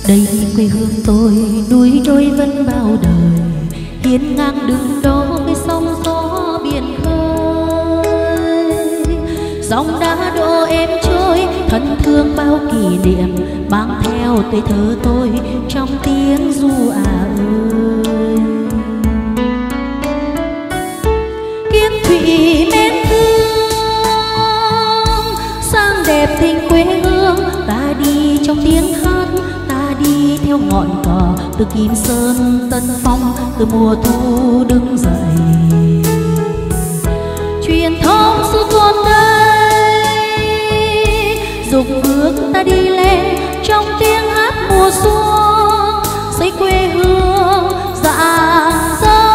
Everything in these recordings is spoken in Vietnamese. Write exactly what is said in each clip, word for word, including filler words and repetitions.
Đây quê hương tôi, núi đôi vân bao đời, hiên ngang đứng đó với sóng gió biển khơi. Dòng đá đổ êm trôi, thân thương bao kỷ niệm, mang theo tuổi thơ tôi trong tiếng ru à ơi. Kiến thủy mến thương, sang đẹp tình quê hương, ta đi trong tiếng hát, đi theo ngọn cỏ từ Kim Sơn Tân Phong, từ mùa thu đứng dậy. Truyền thống xưa còn đây, dục bước ta đi lên trong tiếng hát mùa xuân, xây quê hương rạng rỡ.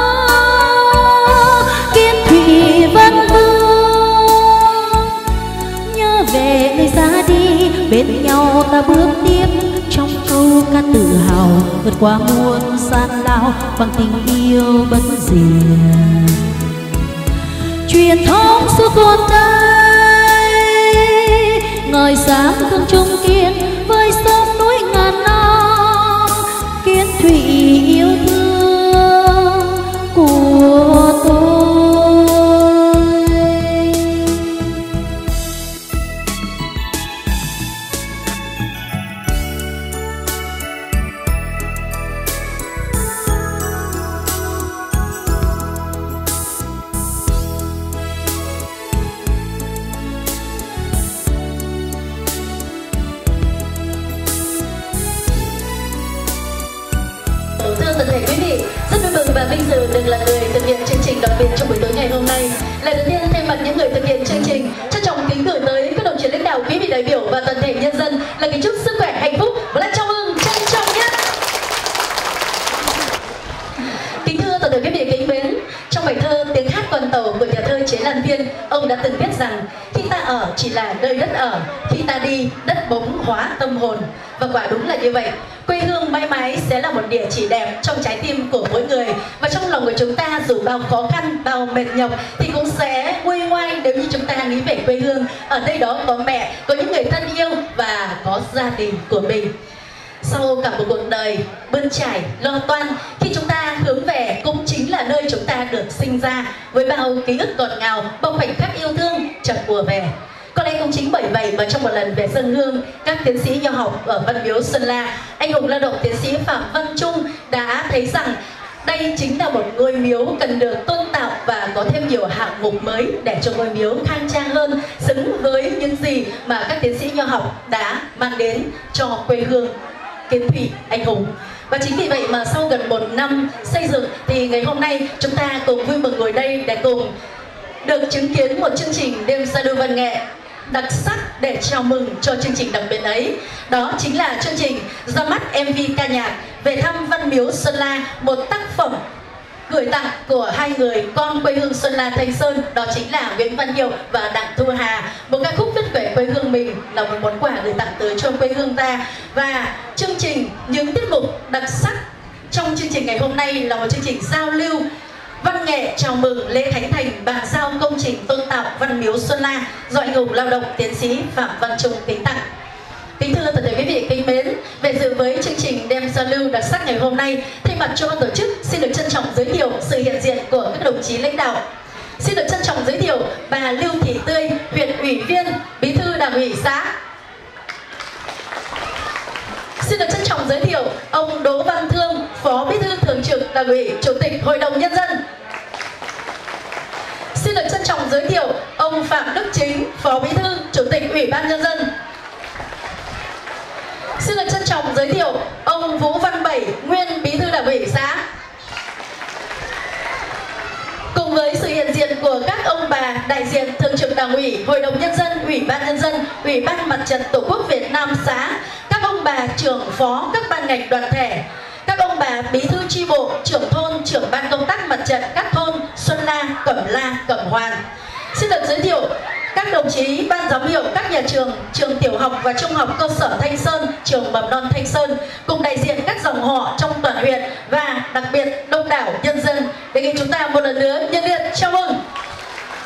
Kiến thủy vân vương, nhớ về nơi ra đi, bên nhau ta bước tiếp trong câu ca tự hào, vượt qua muôn gian lao bằng tình yêu bất diệt. Truyền thống xưa còn đây, ngời sáng không trung kiên với sông núi ngàn năm. Kiến thủy yêu thương của tôi. Toàn thể quý vị, rất vui mừng và vinh dự được là người thực hiện chương trình đặc biệt trong buổi tối ngày hôm nay. Lần đầu tiên thay mặt những người thực hiện chương trình, trân trọng kính gửi tới các đồng chí lãnh đạo, quý vị đại biểu và toàn thể nhân dân là kính chúc sức khỏe, hạnh phúc và là chào mừng trân trọng nhất. Kính thưa toàn thể quý vị kính mến, trong bài thơ Tiếng hát con tàu của nhà thơ Chế Lan Viên, ông đã từng viết rằng khi ta ở chỉ là nơi đất ở, khi ta đi đất bóng hóa tâm hồn. Và quả đúng là như vậy, quê hương mãi mãi sẽ là một địa chỉ đẹp trong trái tim của mỗi người, và trong lòng của chúng ta dù bao khó khăn, bao mệt nhọc thì cũng sẽ nguôi ngoai nếu như chúng ta nghĩ về quê hương. Ở đây đó có mẹ, có những người thân yêu và có gia đình của mình. Sau cả một cuộc đời bươn trải, lo toan, khi chúng ta hướng về cũng chính là nơi chúng ta được sinh ra, với bao ký ức ngọt ngào, bao khoảnh khắc yêu thương chợt ùa về. Có lẽ cũng chính bởi vậy mà trong một lần về dân hương, các tiến sĩ nho học ở Văn Miếu Xuân La, anh hùng lao động tiến sĩ Phạm Văn Trung đã thấy rằng đây chính là một ngôi miếu cần được tôn tạo và có thêm nhiều hạng mục mới để cho ngôi miếu khang trang hơn, xứng với những gì mà các tiến sĩ nho học đã mang đến cho quê hương Kiến Thủy anh hùng. Và chính vì vậy mà sau gần một năm xây dựng thì ngày hôm nay chúng ta cùng vui mừng ngồi đây để cùng được chứng kiến một chương trình đêm giao lưu văn nghệ đặc sắc để chào mừng cho chương trình đặc biệt ấy. Đó chính là chương trình ra mắt em vê ca nhạc Về thăm Văn Miếu Xuân La, một tác phẩm gửi tặng của hai người con quê hương Xuân La Thanh Sơn, đó chính là Nguyễn Văn Hiệu và Đặng Thu Hà. Một ca khúc viết về quê hương mình là một món quà gửi tặng tới cho quê hương ta. Và chương trình, những tiết mục đặc sắc trong chương trình ngày hôm nay là một chương trình giao lưu văn nghệ chào mừng lễ khánh thành bàn giao công trình tôn tạo Văn Miếu Xuân La do anh hùng lao động tiến sĩ Phạm Văn Trung kính tặng. Kính thưa toàn thể quý vị kính mến, về dự với chương trình đêm giao lưu đặc sắc ngày hôm nay, thay mặt cho ban tổ chức xin được trân trọng giới thiệu sự hiện diện của các đồng chí lãnh đạo. Xin được trân trọng giới thiệu bà Lưu Thị Tươi, huyện ủy viên, bí thư đảng ủy xã. Xin được trân trọng giới thiệu ông Đỗ Văn Thương, phó bí thư thường trực đảng ủy, chủ tịch hội đồng nhân dân. Xin được trân trọng giới thiệu ông Phạm Đức Chính, phó bí thư chủ tịch ủy ban nhân dân. Xin được trân trọng giới thiệu ông Vũ Văn Bảy, nguyên bí thư đảng ủy xã. Cùng với sự hiện diện của các ông bà đại diện thường trực đảng ủy, hội đồng nhân dân, ủy ban nhân dân, ủy ban mặt trận tổ quốc Việt Nam xã, các ông bà trưởng phó các ban ngành đoàn thể, các ông bà bí thư chi bộ, trưởng thôn, trưởng ban công tác mặt trận các thôn Xuân La, Cẩm La, Cẩm Hoàn. Xin được giới thiệu các đồng chí ban giám hiệu các nhà trường, trường tiểu học và trung học cơ sở Thanh Sơn, trường mầm non Thanh Sơn, cùng đại diện các dòng họ trong toàn huyện và đặc biệt đông đảo nhân dân. Đề nghị chúng ta một lần nữa nhiệt liệt chào mừng.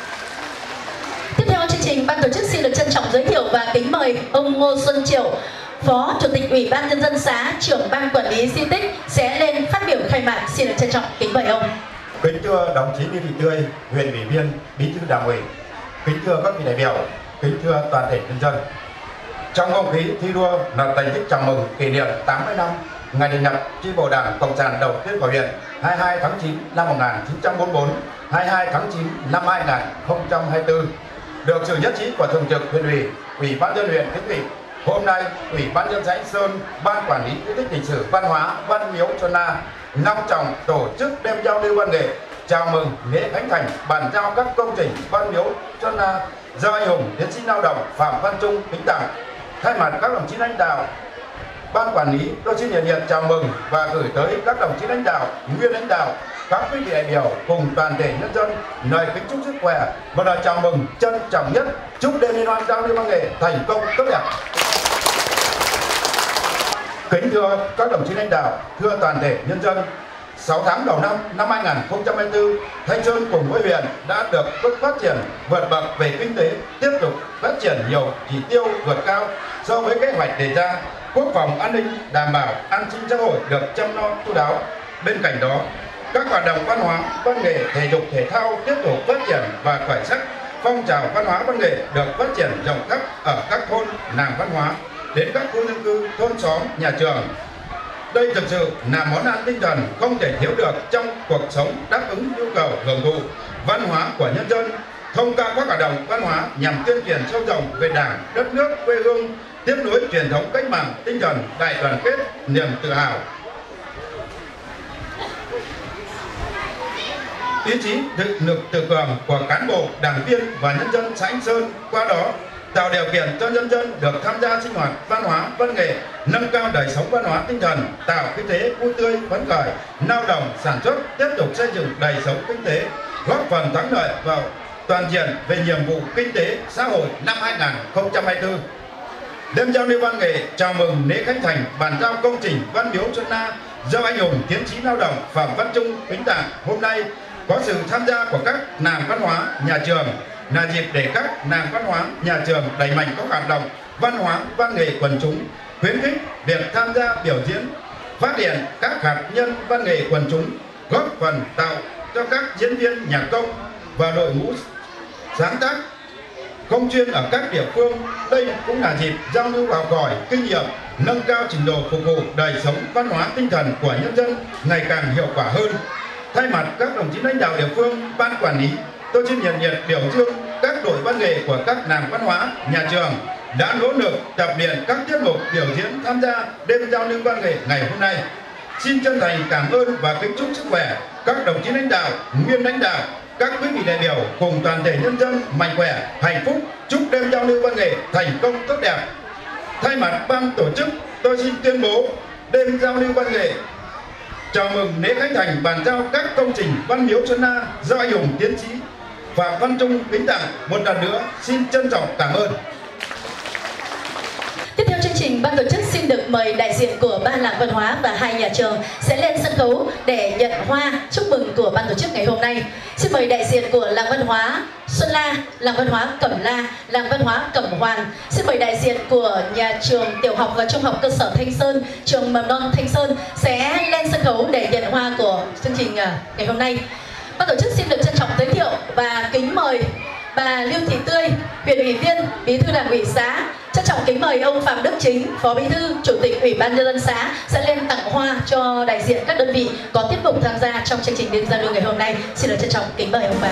Tiếp theo chương trình, ban tổ chức xin được trân trọng giới thiệu và kính mời ông Ngô Xuân Triệu, Phó Chủ tịch Ủy ban Nhân dân xã, trưởng ban quản lý di tích sẽ lên phát biểu khai mạc. Xin được trân trọng kính mời ông. Kính thưa đồng chí Lê Thị Tươi, huyện ủy viên, bí thư đảng ủy, kính thưa các vị đại biểu, kính thưa toàn thể nhân dân. Trong không khí thi đua là thành tích chào mừng kỷ niệm tám mươi năm ngày thành lập chi bộ Đảng Cộng sản đầu tiên của huyện hai mươi hai tháng chín năm một nghìn chín trăm bốn mươi tư, hai mươi hai tháng chín năm hai nghìn không trăm hai mươi tư, được sự nhất trí của thường trực huyện ủy, ủy ban nhân huyện kiến nghị. Hôm nay, Ủy ban nhân dân xã Sơn, Ban quản lý di tích lịch sử văn hóa Văn Miếu Xuân La long trọng tổ chức đêm giao lưu văn nghệ chào mừng lễ khánh thành bàn giao các công trình Văn Miếu Xuân La do anh hùng tiến sĩ lao động Phạm Văn Trung kính tặng. Thay mặt các đồng chí lãnh đạo Ban quản lý, tôi xin nhiệt liệt chào mừng và gửi tới các đồng chí lãnh đạo, nguyên lãnh đạo, các quý vị đại biểu cùng toàn thể nhân dân lời kính chúc sức khỏe và lời chào mừng trân trọng nhất, chúc đêm liên hoan giao lưu văn nghệ thành công tốt đẹp. Kính thưa các đồng chí lãnh đạo, thưa toàn thể nhân dân, sáu tháng đầu năm năm hai nghìn không trăm hai mươi tư, Thanh Sơn cùng với huyện đã được bước phát triển vượt bậc về kinh tế, tiếp tục phát triển nhiều chỉ tiêu vượt cao so với kế hoạch đề ra. Quốc phòng an ninh, đảm bảo an sinh xã hội được chăm lo chu đáo. Bên cạnh đó, các hoạt động văn hóa, văn nghệ, thể dục thể thao tiếp tục phát triển và khởi sắc. Phong trào văn hóa văn nghệ được phát triển rộng khắp ở các thôn, làng văn hóa đến các khu dân cư, thôn xóm, nhà trường. Đây thực sự là món ăn tinh thần không thể thiếu được trong cuộc sống, đáp ứng nhu cầu hưởng thụ văn hóa của nhân dân. Thông qua các hoạt động văn hóa nhằm tuyên truyền sâu rộng về Đảng, đất nước, quê hương, tiếp nối truyền thống cách mạng, tinh thần đại đoàn kết, niềm tự hào, ý chí tự lực tự cường của cán bộ, đảng viên và nhân dân xã Anh Sơn, qua đó tạo điều kiện cho nhân dân được tham gia sinh hoạt văn hóa, văn nghệ, nâng cao đời sống văn hóa tinh thần, tạo khí thế vui tươi, phấn khởi, lao động, sản xuất, tiếp tục xây dựng đời sống kinh tế, góp phần thắng lợi vào toàn diện về nhiệm vụ kinh tế xã hội năm hai nghìn không trăm hai mươi tư. Đêm giao lưu văn nghệ chào mừng lễ khánh thành bàn giao công trình Văn Miếu Xuân La do anh hùng tiến sĩ lao động Phạm Văn Trung kính tặng hôm nay có sự tham gia của các làng văn hóa, nhà trường, là dịp để các làng văn hóa, nhà trường đẩy mạnh các hoạt động văn hóa, văn nghệ quần chúng, khuyến khích việc tham gia biểu diễn, phát hiện các hạt nhân văn nghệ quần chúng, góp phần tạo cho các diễn viên nhạc công và đội ngũ sáng tác công chuyên ở các địa phương. Đây cũng là dịp giao lưu học hỏi kinh nghiệm, nâng cao trình độ phục vụ đời sống văn hóa tinh thần của nhân dân ngày càng hiệu quả hơn. Thay mặt các đồng chí lãnh đạo địa phương, ban quản lý, tôi xin nhiệt liệt biểu dương các đội văn nghệ của các làng văn hóa, nhà trường đã nỗ lực tập luyện các tiết mục biểu diễn tham gia đêm giao lưu văn nghệ ngày hôm nay. Xin chân thành cảm ơn và kính chúc sức khỏe các đồng chí lãnh đạo, nguyên lãnh đạo, các quý vị đại biểu cùng toàn thể nhân dân mạnh khỏe, hạnh phúc, chúc đêm giao lưu văn nghệ thành công tốt đẹp. Thay mặt ban tổ chức, tôi xin tuyên bố đêm giao lưu văn nghệ chào mừng lễ khánh thành bàn giao các công trình Văn Miếu Xuân La do anh hùng tiến sĩ Phạm Văn Trung kính tặng. Một lần nữa xin trân trọng cảm ơn. Tiếp theo chương trình, ban tổ chức xin được mời đại diện của ba làng văn hóa và hai nhà trường sẽ lên sân khấu để nhận hoa chúc mừng của ban tổ chức ngày hôm nay. Xin mời đại diện của làng văn hóa Xuân La, làng văn hóa Cẩm La, làng văn hóa Cẩm Hoàn. Xin mời đại diện của nhà trường tiểu học và trung học cơ sở Thanh Sơn, trường mầm non Thanh Sơn sẽ lên sân khấu để nhận hoa của chương trình ngày hôm nay. Ban tổ chức xin được trân trọng giới thiệu và kính mời bà Lưu Thị Tươi, huyện ủy viên, bí thư đảng ủy xã. Trân trọng kính mời ông Phạm Đức Chính, phó bí thư, chủ tịch ủy ban nhân dân xã sẽ lên tặng hoa cho đại diện các đơn vị có tiết mục tham gia trong chương trình đêm giao lưu ngày hôm nay. Xin được trân trọng kính mời ông bà.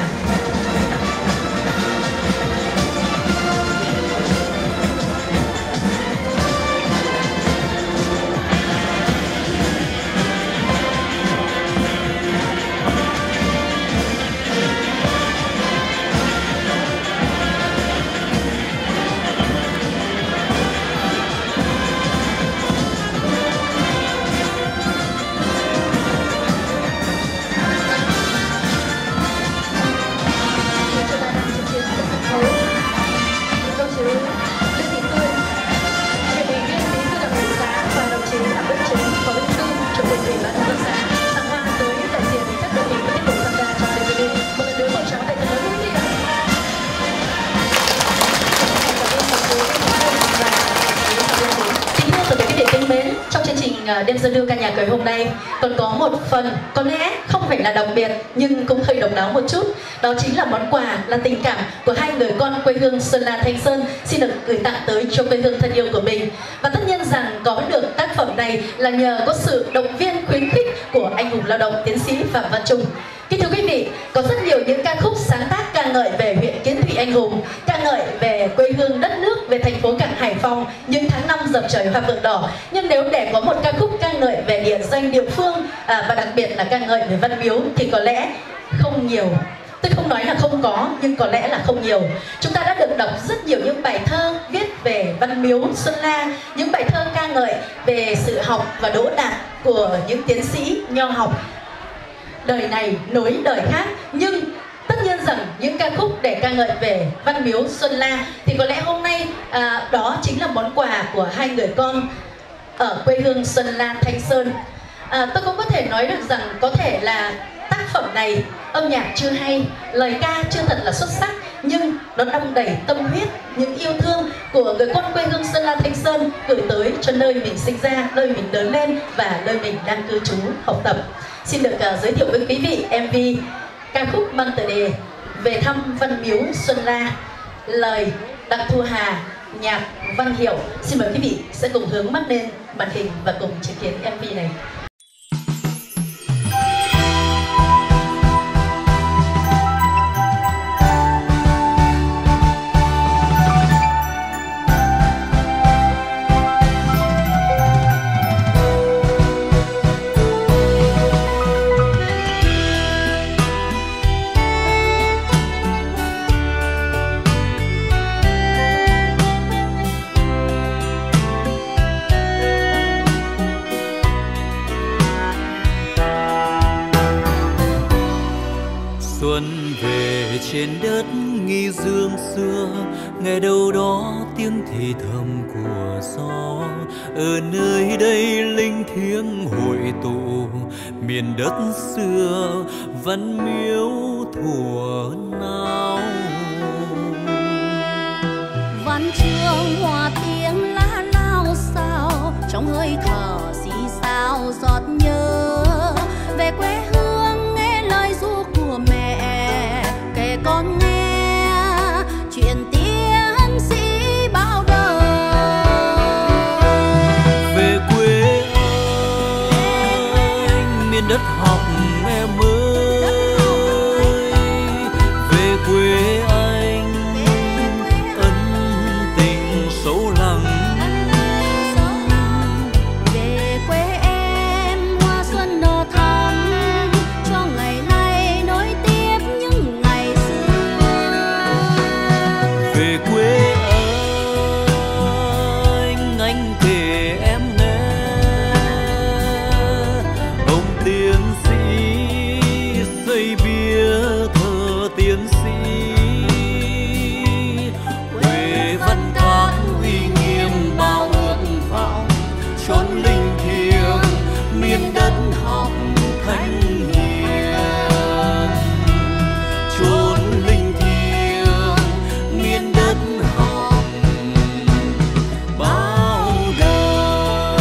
đêm giao lưu ca nhạc ngày hôm nay còn có một phần có lẽ không phải là đặc biệt nhưng cũng hơi độc đáo một chút. Đó chính là món quà, là tình cảm của hai người con quê hương Sơn La Thanh Sơn xin được gửi tặng tới cho quê hương thân yêu của mình. Và tất nhiên rằng có được tác phẩm này là nhờ có sự động viên khuyến khích của anh hùng lao động tiến sĩ Phạm Văn Trung. Kính thưa quý vị, có rất nhiều những ca khúc sáng tác ca ngợi về huyện Kiến Thụy anh hùng, ca ngợi về quê hương đất nước, về thành phố cảng Hải Phòng những tháng năm dập trời hoa phượng đỏ. Nhưng nếu để có một ca khúc ca ngợi về địa danh địa phương à, và đặc biệt là ca ngợi về Văn Miếu thì có lẽ không nhiều. Tôi không nói là không có, nhưng có lẽ là không nhiều. Chúng ta đã được đọc rất nhiều những bài thơ viết về Văn Miếu Xuân La, những bài thơ ca ngợi về sự học và đỗ đạt của những tiến sĩ nho học đời này nối đời khác. Nhưng tất nhiên rằng những ca khúc để ca ngợi về Văn Miếu Xuân La thì có lẽ hôm nay à, đó chính là món quà của hai người con ở quê hương Xuân La Thanh Sơn. à, Tôi cũng có thể nói được rằng có thể là tác phẩm này âm nhạc chưa hay, lời ca chưa thật là xuất sắc, nhưng nó đong đầy tâm huyết, những yêu thương của người con quê hương Sơn La Thanh Sơn gửi tới cho nơi mình sinh ra, nơi mình lớn lên và nơi mình đang cư trú học tập. Xin được uh, giới thiệu với quý vị em vê ca khúc mang tựa đề Về thăm Văn Miếu Xuân La, lời Đặng Thu Hà, nhạc Văn Hiệu. Xin mời quý vị sẽ cùng hướng mắt lên màn hình và cùng chứng kiến em vê này. Xuân về trên đất nghi dương xưa, nghe đâu đó tiếng thì thầm của gió. Ở nơi đây linh thiêng hội tụ, miền đất xưa Văn Miếu thuở nào. Văn chương hòa tiếng lá lao sao, trong hơi thở xì xào giọt nhớ về quê hương, nghe lời ru của mẹ kể con nghe chuyện tiến sĩ bao đời. Về quê anh miền đất học em ơi, về quê anh ân tình sâu lắng. Về quê em hoa xuân nở thắm, cho ngày nay nối tiếp những ngày xưa. Về quê anh anh kể em nghe ông tiến sĩ xây bia thờ tiến sĩ. Quê văn hóa uy nghiêm bao ước vọng, chốn linh thiêng miền đất học thánh hiền. Chốn linh thiêng miền đất học bao đời.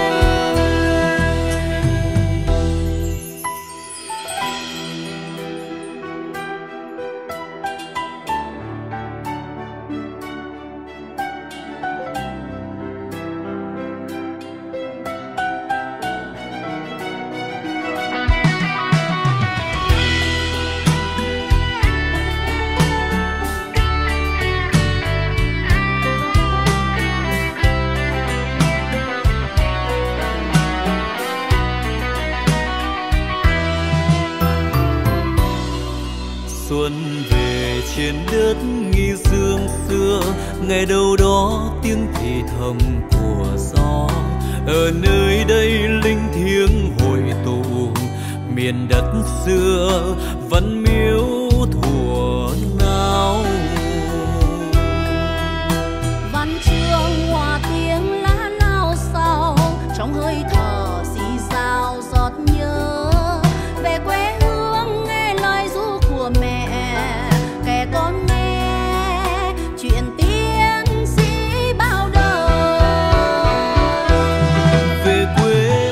Xuân về trên đất nghi dương xưa, nghe đâu đó tiếng thì thầm của gió. Ở nơi đây linh thiêng hội tụ, miền đất xưa Văn Miếu thuở nào. Văn chương hòa tiếng lá lao sao, trong hơi thở xì xào giọt nhớ về quê hương, nghe lời ru của mẹ kể con nghe chuyện tiến sĩ bao đời. Về quê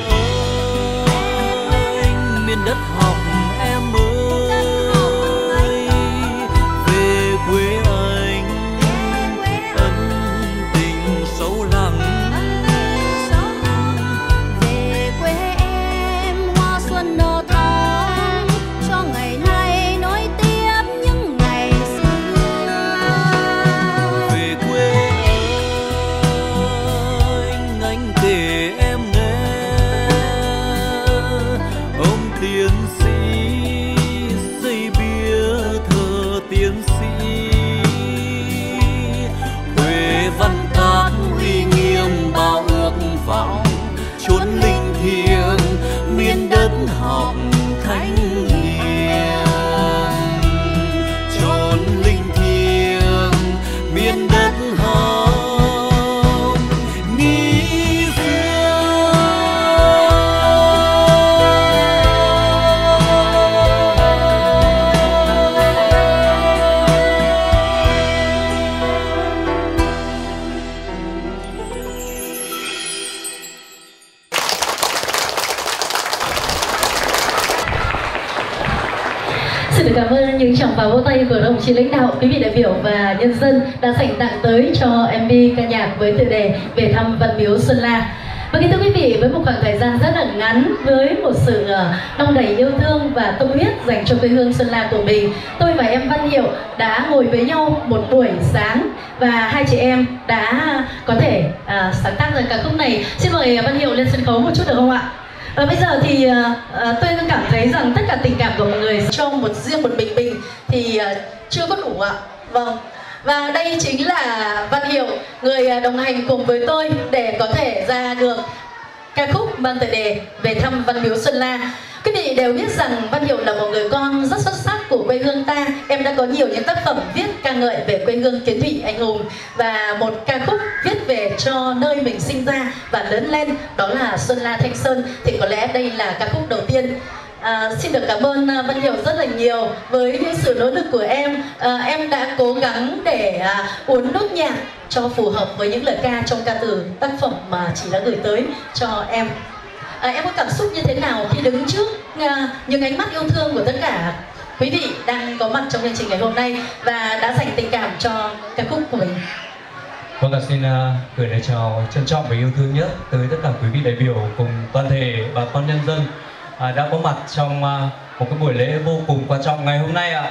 Xin được cảm ơn những tràng pháo vỗ tay của đồng chí lãnh đạo, quý vị đại biểu và nhân dân đã dành tặng tới cho em vê ca nhạc với tựa đề Về thăm Văn Miếu Xuân La. Và kính thưa quý vị, với một khoảng thời gian rất là ngắn, với một sự đong đầy yêu thương và tâm huyết dành cho quê hương Xuân La của mình, tôi và em Văn Hiệu đã ngồi với nhau một buổi sáng và hai chị em đã có thể à, sáng tác ra ca khúc này. Xin mời Văn Hiệu lên sân khấu một chút được không ạ? Và bây giờ thì uh, tôi cảm thấy rằng tất cả tình cảm của mọi người cho một riêng một mình mình thì uh, chưa có đủ ạ. Vâng. Và đây chính là Văn Hiệu, người đồng hành cùng với tôi để có thể ra được ca khúc mang tựa đề Về thăm Văn Miếu Xuân La. Quý vị đều biết rằng Văn Hiệu là một người con rất xuất sắc của quê hương ta. Em đã có nhiều những tác phẩm viết ca ngợi về quê hương Kiến Thụy anh hùng, và một ca khúc viết về cho nơi mình sinh ra và lớn lên, đó là Xuân La Thanh Sơn. Thì có lẽ đây là ca khúc đầu tiên. À, xin được cảm ơn Văn Hiệu rất là nhiều với những sự nỗ lực của em. À, em đã cố gắng để à, uốn nốt nhạc cho phù hợp với những lời ca trong ca từ tác phẩm mà chị đã gửi tới cho em. À, em có cảm xúc như thế nào khi đứng trước à, những ánh mắt yêu thương của tất cả quý vị đang có mặt trong chương trình ngày hôm nay và đã dành tình cảm cho ca khúc của mình? Vâng, xin uh, gửi lời chào trân trọng và yêu thương nhất tới tất cả quý vị đại biểu cùng toàn thể bà con nhân dân uh, đã có mặt trong uh, một cái buổi lễ vô cùng quan trọng ngày hôm nay ạ.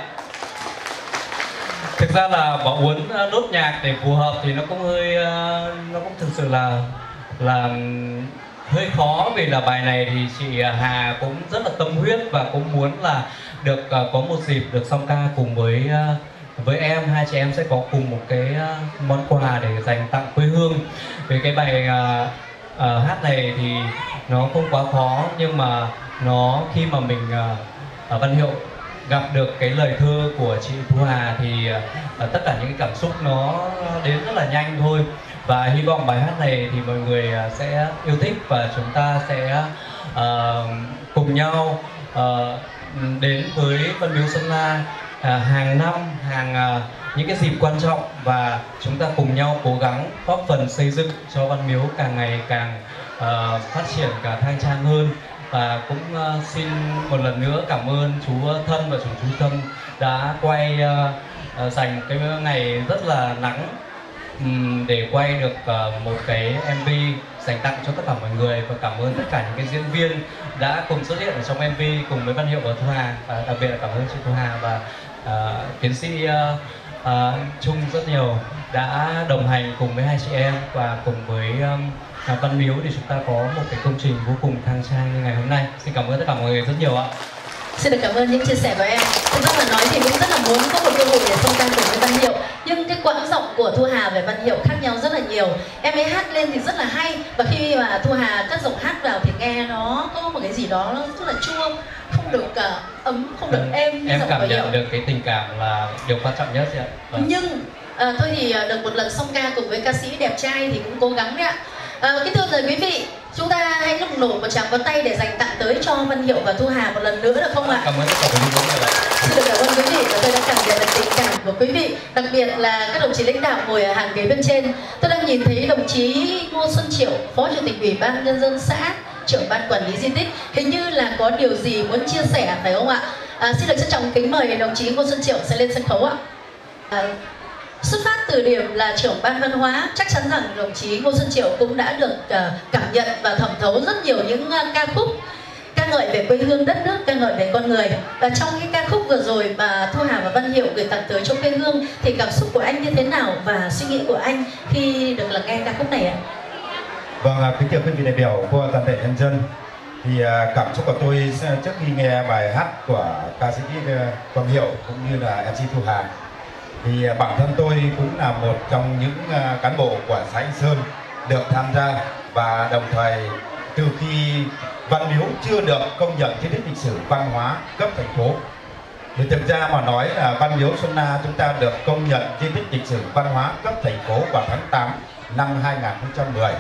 Thực ra là bảo uốn uh, nốt nhạc để phù hợp thì nó cũng hơi uh, nó cũng thực sự là là hơi khó, vì là bài này thì chị Hà cũng rất là tâm huyết và cũng muốn là được uh, có một dịp được song ca cùng với uh, với em. Hai chị em sẽ có cùng một cái uh, món quà để dành tặng quê hương. Về cái bài uh, uh, hát này thì nó không quá khó, nhưng mà nó khi mà mình uh, ở Văn Hiệu gặp được cái lời thơ của chị Thu Hà thì uh, tất cả những cái cảm xúc nó đến rất là nhanh thôi. Và hy vọng bài hát này thì mọi người sẽ yêu thích và chúng ta sẽ uh, cùng nhau uh, đến với Văn Miếu Xuân La uh, hàng năm, hàng uh, những cái dịp quan trọng, và chúng ta cùng nhau cố gắng góp phần xây dựng cho Văn Miếu càng ngày càng uh, phát triển, cả khang trang hơn. Và cũng uh, xin một lần nữa cảm ơn chú Thân và chú chú Tâm đã quay uh, uh, dành cái ngày rất là nắng um, để quay được uh, một cái em vê dành tặng cho tất cả mọi người. Và cảm ơn tất cả những cái diễn viên đã cùng xuất hiện ở trong em vê cùng với Văn Hiệu và Thu Hà, và đặc biệt là cảm ơn chị Thu Hà và uh, tiến sĩ uh, uh, Trung rất nhiều đã đồng hành cùng với hai chị em và cùng với um, À, Văn Miếu để chúng ta có một cái công trình vô cùng khang trang như ngày hôm nay. Xin cảm ơn tất cả mọi người rất nhiều ạ. Xin được cảm ơn những chia sẻ của em. Thực ra mà nói thì cũng rất là muốn có một cơ hội để song ca cùng với Văn Hiệu, nhưng cái quãng giọng của Thu Hà và Văn Hiệu khác nhau rất là nhiều. Em ấy hát lên thì rất là hay, và khi mà Thu Hà cất giọng hát vào thì nghe nó có một cái gì đó nó rất là chua, không được uh, ấm, không được ừ, êm như em giọng cảm của nhận Hiệu. được cái tình cảm là điều quan trọng nhất ạ. Vâng. Nhưng uh, thôi thì uh, được một lần song ca cùng với ca sĩ đẹp trai thì cũng cố gắng đấy ạ. À, kính thưa rồi quý vị, chúng ta hãy lục nổ một tràng pháo tay để dành tặng tới cho Văn Hiệu và Thu Hà một lần nữa được không ạ? Cảm ơn tất cả quý vị. Xin được cảm ơn quý vị, và tôi đã cảm nhận được tình cảm của quý vị, đặc biệt là các đồng chí lãnh đạo ngồi ở hàng ghế bên trên. Tôi đang nhìn thấy đồng chí Ngô Xuân Triệu, Phó Chủ tịch Ủy ban Nhân dân xã, trưởng ban quản lý di tích, hình như là có điều gì muốn chia sẻ phải không ạ? À, xin được trân trọng kính mời đồng chí Ngô Xuân Triệu sẽ lên sân khấu ạ. À, Xuất phát từ điểm là trưởng ban văn hóa, chắc chắn rằng đồng chí Ngô Xuân Triệu cũng đã được uh, cảm nhận và thẩm thấu rất nhiều những uh, ca khúc ca ngợi về quê hương đất nước, ca ngợi về con người. Và trong cái ca khúc vừa rồi mà Thu Hà và Văn Hiệu gửi tặng tới cho quê hương thì cảm xúc của anh như thế nào và suy nghĩ của anh khi được lắng nghe ca khúc này ạ? Vâng, kính thưa quý vị đại biểu của toàn thể nhân dân, thì cảm xúc của tôi trước khi nghe bài hát của ca sĩ Văn Hiệu cũng như là em xê Thu Hà, thì bản thân tôi cũng là một trong những cán bộ của xã Anh Sơn được tham gia, và đồng thời từ khi Văn Miếu chưa được công nhận di tích lịch sử văn hóa cấp thành phố, thì thực ra mà nói là Văn Miếu Xuân La chúng ta được công nhận di tích lịch sử văn hóa cấp thành phố vào tháng tám năm hai nghìn không trăm mười.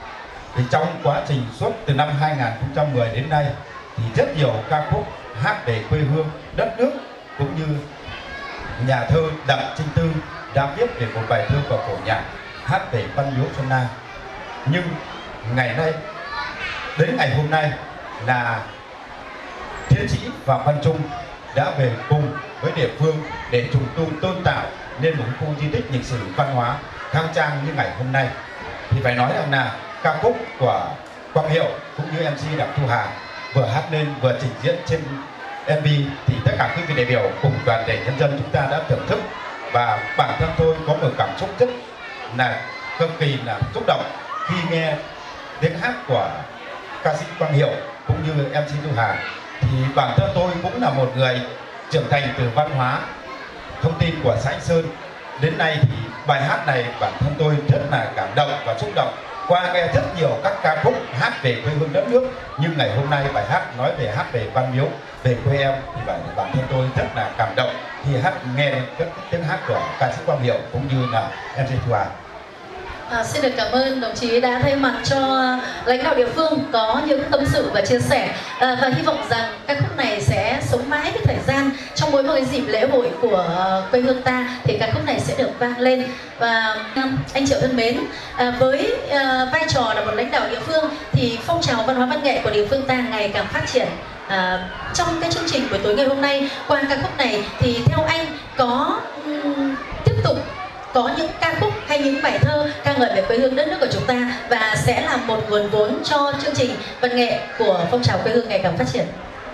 Thì trong quá trình suốt từ năm hai nghìn không trăm mười đến nay thì rất nhiều ca khúc hát về quê hương đất nước, cũng như nhà thơ Đặng Trinh Tư đã viết về một bài thơ của phổ nhạc hát về Văn Miếu Xuân La. Nhưng ngày nay, đến ngày hôm nay là tiến sĩ Phạm Văn Trung đã về cùng với địa phương để trùng tu tôn tạo nên một khu di tích lịch sử văn hóa khang trang như ngày hôm nay. Thì phải nói rằng là ca khúc của Quang Hiệu cũng như em xê Đặng Thu Hà vừa hát lên vừa trình diễn trên em vê thì tất cả quý vị đại biểu cùng toàn thể nhân dân chúng ta đã thưởng thức, và bản thân tôi có một cảm xúc rất là cực kỳ là xúc động khi nghe tiếng hát của ca sĩ Quang Hiệu cũng như em xê Thu Hà. Thì bản thân tôi cũng là một người trưởng thành từ văn hóa thông tin của xã Anh Sơn, đến nay thì bài hát này bản thân tôi rất là cảm động và xúc động. Qua nghe rất nhiều các ca khúc hát về quê hương đất nước, nhưng ngày hôm nay bài hát nói về hát về Văn Miếu, về quê em thì bản, bản thân tôi rất là cảm động khi hát nghe các tiếng hát của ca sĩ Quang Hiệu cũng như là em xê Thu Hà. À, xin được cảm ơn đồng chí đã thay mặt cho lãnh đạo địa phương có những tâm sự và chia sẻ, à, và hy vọng rằng ca khúc này sẽ sống mãi với thời gian. Trong mỗi một cái dịp lễ hội của quê hương ta thì ca khúc này sẽ được vang lên. Và anh Triệu thân mến, à, với à, vai trò là một lãnh đạo địa phương thì phong trào văn hóa văn nghệ của địa phương ta ngày càng phát triển. À, trong cái chương trình buổi tối ngày hôm nay qua ca khúc này thì theo anh có um, tiếp tục có những ca khúc hay những bài thơ ca ngợi về quê hương đất nước của chúng ta và sẽ là một nguồn vốn cho chương trình văn nghệ của phong trào quê hương ngày càng phát triển.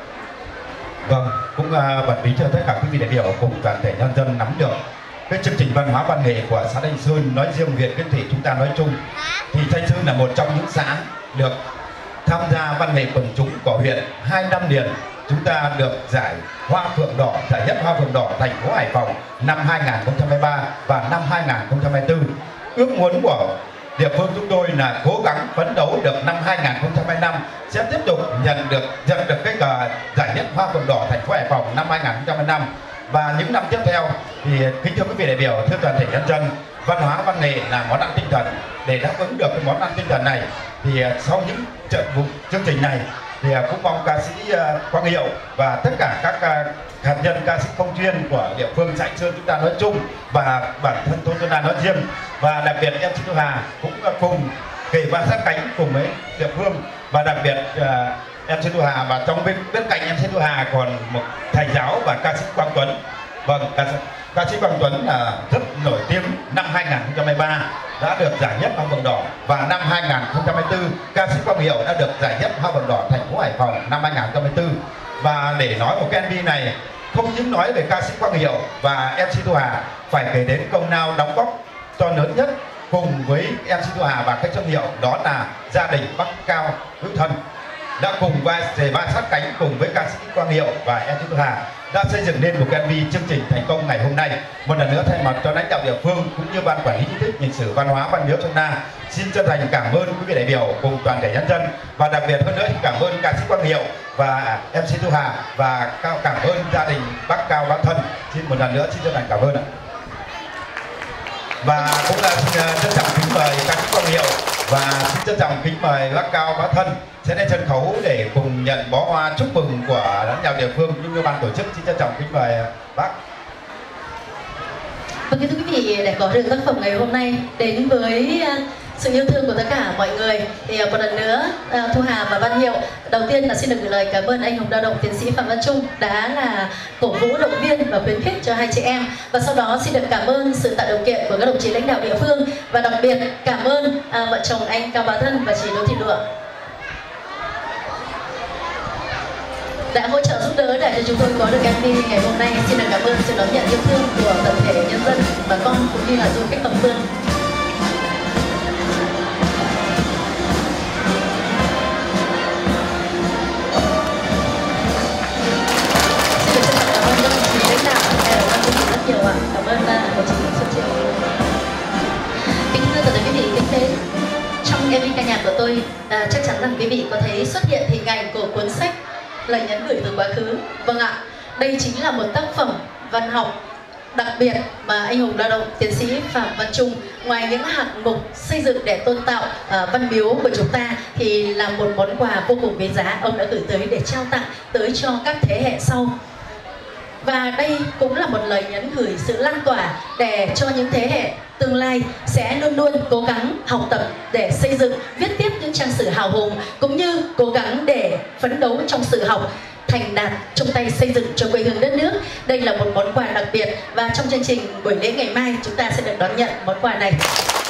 Vâng, cũng uh, bật mí cho tất cả quý vị đại biểu cùng toàn thể nhân dân nắm được cái chương trình văn hóa văn nghệ của xã Thanh Sơn nói riêng, huyện Kiến Thụy chúng ta nói chung. Thì Thanh Sơn là một trong những xã được tham gia văn nghệ quần chúng của huyện hai năm liền. Chúng ta được giải Hoa Phượng Đỏ, giải nhất Hoa Phượng Đỏ thành phố Hải Phòng năm hai nghìn không trăm hai mươi ba và năm hai nghìn không trăm hai mươi tư. Ước muốn của địa phương chúng tôi là cố gắng phấn đấu được năm hai nghìn không trăm hai mươi lăm sẽ tiếp tục nhận được nhận được cái giải nhất Hoa Phượng Đỏ thành phố Hải Phòng năm hai nghìn không trăm hai mươi lăm. Và những năm tiếp theo thì kính thưa quý vị đại biểu, thưa toàn thể nhân dân, văn hóa văn nghệ là món ăn tinh thần. Để đáp ứng được cái món ăn tinh thần này thì sau những trận vụ chương trình này thì cũng mong ca sĩ Quang Hiệu và tất cả các hạt nhân ca sĩ không chuyên của địa phương xã Anh Sơn chúng ta nói chung và bản thân tôi tôi nói riêng, và đặc biệt em xê Thu Hà cũng cùng kề vai sát cánh cùng với địa phương, và đặc biệt uh, em xê Thu Hà và trong bên bên cạnh em xê Thu Hà còn một thầy giáo và ca sĩ Quang Tuấn. Vâng, ca, ca sĩ Quang Tuấn là rất nổi tiếng, năm hai nghìn không trăm hai mươi ba đã được giải nhất Hoa Phượng Đỏ, và năm hai nghìn không trăm hai mươi tư ca sĩ Quang Hiệu đã được giải nhất Hoa Phượng Đỏ thành phố Hải Phòng năm hai nghìn không trăm hai mươi tư. Và để nói một cái em vê này không những nói về ca sĩ Quang Hiệu và em xê Thu Hà, phải kể đến công lao đóng góp to lớn nhất cùng với em xê Thu Hà và khách Xuân Hiệu, đó là gia đình Bắc Cao Hữu Thân đã cùng vai kề vai sát cánh cùng với ca sĩ Quang Hiệu và em xê Thu Hà đã xây dựng nên một cái em vê chương trình thành công ngày hôm nay. Một lần nữa thay mặt cho lãnh đạo địa phương cũng như ban quản lý di tích lịch sử văn hóa Văn Miếu Sơn La xin chân thành cảm ơn quý vị đại biểu cùng toàn thể nhân dân, và đặc biệt hơn nữa thì cảm ơn ca sĩ Quang Hiệu và em xê Thu Hà, và cao cảm ơn gia đình Bắc Cao Bá Thân. Xin một lần nữa xin chân thành cảm ơn ạ. Và cũng là xin trân trọng kính mời ca sĩ Quang Hiệu và xin trân trọng kính mời Bắc Cao Bá Thân sẽ lên sân khấu để cùng nhận bó hoa chúc mừng của lãnh đạo địa phương cũng như ban tổ chức. Xin trân trọng kính mời bác. Vâng, thưa quý vị, để có được tác phẩm ngày hôm nay đến với sự yêu thương của tất cả mọi người thì một lần nữa Thu Hà và Văn Hiệu đầu tiên là xin được gửi lời cảm ơn anh hùng lao động tiến sĩ Phạm Văn Trung đã là cổ vũ động viên và khuyến khích cho hai chị em, và sau đó xin được cảm ơn sự tạo điều kiện của các đồng chí lãnh đạo địa phương, và đặc biệt cảm ơn à, vợ chồng anh Cao Bá Thân và chị Đỗ Thị Lụa đã hỗ trợ giúp đỡ để cho chúng tôi có được em vê ngày hôm nay. Xin được cảm ơn sự đón nhận yêu thương của tập thể nhân dân, bà con cũng như là du khách thập phương. Xin được trân trọng cảm ơn các đồng chí lãnh đạo ở ban chương trình rất nhiều ạ. Cảm ơn đồng chí Xuân Triệu. Kính thưa tất cả quý vị kính mến, trong em vê ca nhạc của tôi à, chắc chắn rằng quý vị có thấy xuất hiện hình ảnh của cuốn sách Lời nhắn gửi từ quá khứ. Vâng ạ, đây chính là một tác phẩm văn học đặc biệt mà anh hùng lao động tiến sĩ Phạm Văn Trung ngoài những hạng mục xây dựng để tôn tạo uh, văn miếu của chúng ta thì là một món quà vô cùng quý giá ông đã gửi tới để trao tặng tới cho các thế hệ sau. Và đây cũng là một lời nhắn gửi sự lan tỏa để cho những thế hệ tương lai sẽ luôn luôn cố gắng học tập để xây dựng, viết tiếp những trang sử hào hùng, cũng như cố gắng để phấn đấu trong sự học. thành đạt, chung tay xây dựng cho quê hương đất nước. Đây là một món quà đặc biệt và trong chương trình buổi lễ ngày mai chúng ta sẽ được đón nhận món quà này.